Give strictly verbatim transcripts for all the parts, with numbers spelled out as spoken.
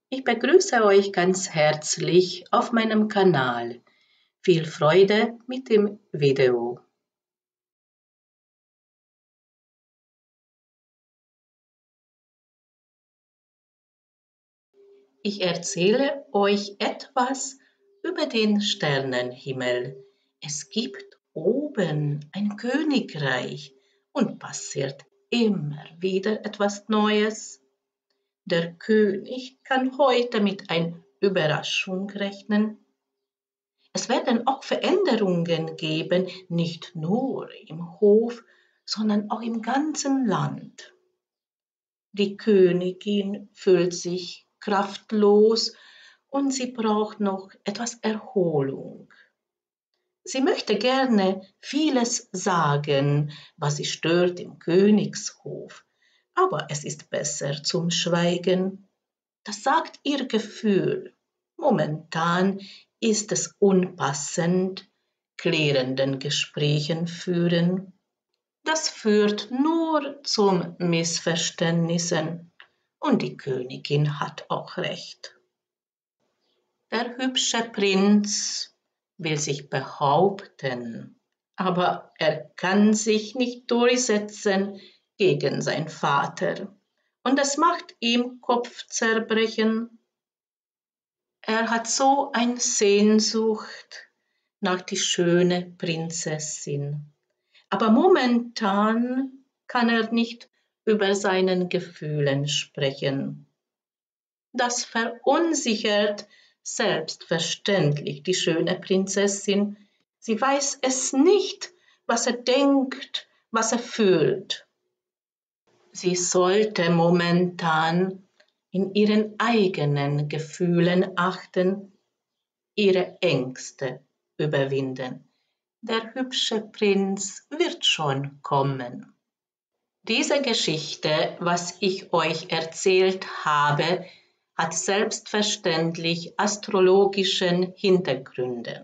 Ich begrüße euch ganz herzlich auf meinem Kanal. Viel Freude mit dem Video. Ich erzähle euch etwas über den Sternenhimmel. Es gibt oben ein Königreich und passiert immer wieder etwas Neues. Der König kann heute mit einer Überraschung rechnen. Es werden auch Veränderungen geben, nicht nur im Hof, sondern auch im ganzen Land. Die Königin fühlt sich kraftlos und sie braucht noch etwas Erholung. Sie möchte gerne vieles sagen, was sie stört im Königshof, aber es ist besser zum Schweigen. Das sagt ihr Gefühl. Momentan ist es unpassend, klärenden Gesprächen führen. Das führt nur zu Missverständnissen und die Königin hat auch recht. Der hübsche Prinz will sich behaupten, aber er kann sich nicht durchsetzen gegen seinen Vater und das macht ihm Kopfzerbrechen. Er hat so eine Sehnsucht nach die schöne Prinzessin. Aber momentan kann er nicht über seinen Gefühlen sprechen. Das verunsichert selbstverständlich die schöne Prinzessin. Sie weiß es nicht, was er denkt, was er fühlt. Sie sollte momentan in ihren eigenen Gefühlen achten, ihre Ängste überwinden. Der hübsche Prinz wird schon kommen. Diese Geschichte, was ich euch erzählt habe, hat selbstverständlich astrologischen Hintergründe.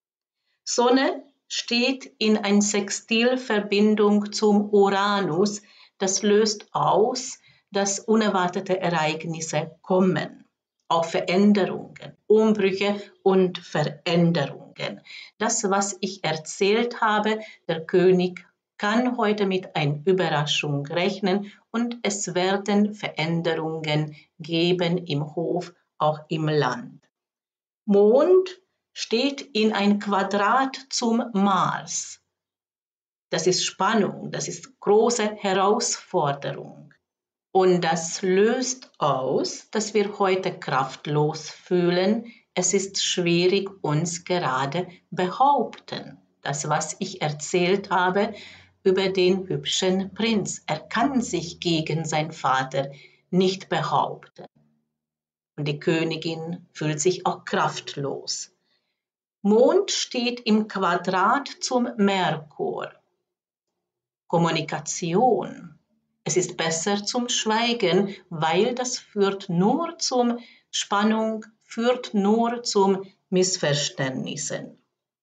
Sonne steht in einer Sextilverbindung zum Uranus, das löst aus, dass unerwartete Ereignisse kommen, auch Veränderungen, Umbrüche und Veränderungen. Das, was ich erzählt habe, der König kann heute mit einer Überraschung rechnen und es werden Veränderungen geben im Hof, auch im Land. Mond steht in ein Quadrat zum Mars. Das ist Spannung, das ist große Herausforderung. Und das löst aus, dass wir heute kraftlos fühlen. Es ist schwierig, uns gerade behaupten. Das, was ich erzählt habe über den hübschen Prinz. Er kann sich gegen seinen Vater nicht behaupten. Und die Königin fühlt sich auch kraftlos. Mond steht im Quadrat zum Merkur. Kommunikation. Es ist besser zum Schweigen, weil das führt nur zum Spannung, führt nur zum Missverständnissen.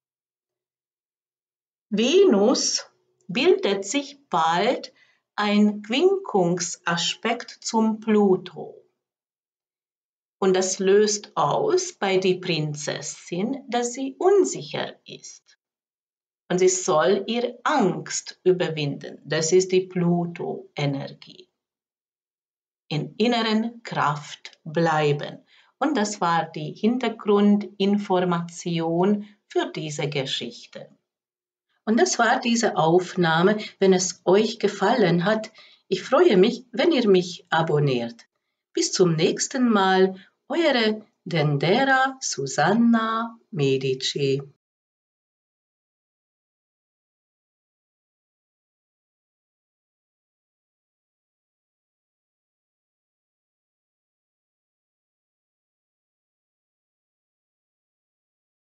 Venus bildet sich bald ein Quinkungsaspekt zum Pluto. Und das löst aus bei der Prinzessin, dass sie unsicher ist. Und sie soll ihre Angst überwinden. Das ist die Pluto-Energie. In inneren Kraft bleiben. Und das war die Hintergrundinformation für diese Geschichte. Und das war diese Aufnahme. Wenn es euch gefallen hat, ich freue mich, wenn ihr mich abonniert. Bis zum nächsten Mal, eure Dendera Susanna Medici.